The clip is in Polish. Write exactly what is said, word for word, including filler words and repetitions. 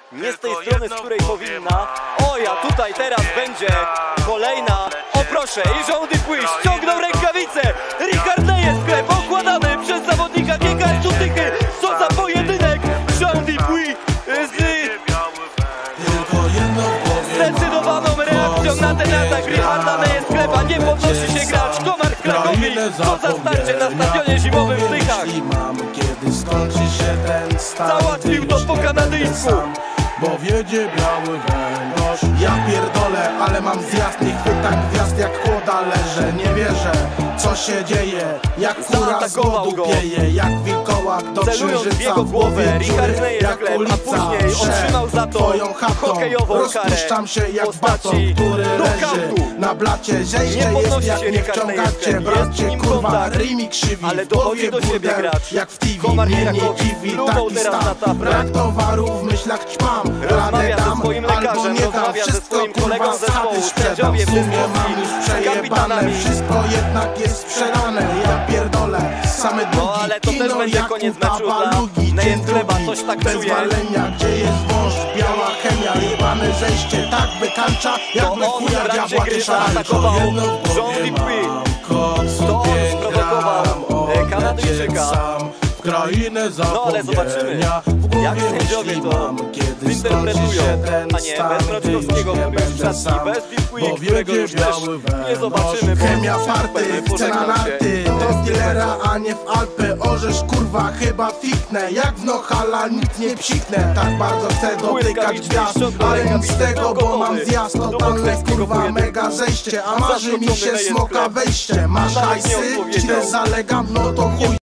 nie z tej strony, z której powinna. O, ja tutaj teraz będzie kolejna. O proszę, i Jean Dupuis ściągnął rękawice. Richard Leyes sklep okładany przez zawodnika G K S-u Tychy. Co za pojedynek. Jean Dupuis z zdecydowaną reakcją na ten atak Richarda Leyes sklepa. Nie podnosi się gracz Komar Krakowi. Co za starcie na stadionie zimowym w Tychach. Załatwił to po kanadyjsku. Bo wiedzie biały węgorz. Ja pierdolę, ale mam zjazd. Nie chwyta gwiazd jak chłoda leżę. Nie wierzę, co się dzieje. Jak kura z głodu pieje. Jak wilkołak do księżyca w głowie Richard Leyes jak sklep, ulica a później otrzymał za to twoją chatą. hokejową karę. Rozpuszczam się jak baton, który leży na blacie. Zejście jest jak nie wciągacie. Bracie kurwa, rymi krzywi. Ale dochodzi do siebie gracz. Jak w T V, Komar mnie nie Krakowi dziwi splunął taki teraz na stan. taplę. Brak towaru w myślach ćpam. Rozmawia ze swoim lekarzem, rozmawia ze swoim kolegą zespołu. Sędziowie w dyskusji z kapitanami. Wszystko jednak jest sprzedane. Ja pierdolę, same długi. No ale to też będzie koniec meczu dla Leyes sklepa, coś tak bez czuję. walenia, gdzie jest wąż, biała chemia, jebane zejście, tak wykańcza, jakby To on chuja w trakcie diabła gry kieszara. zaatakował Jean Dupuis. To on sprowokował e, Kanadyjczyka. Krainę No ale zobaczymy, jak sędziowie to zinterpretują. A nie, bez Mroczkowskiego, który już w szatni, bez Dupuis, którego już też nie zobaczymy. Chemia farty, chce na narty, do dealera, a nie w Alpy. Orzesz kurwa, chyba fiknę, jak w Nohala nic nie psiknę. Tak bardzo chcę dotykać gwiazd, ale nic z tego, bo mam zjazd. Totalne kurwa, mega zejście, a marzy mi się smoka wejście. Masz hajsy, źle zalegam, no to chuj.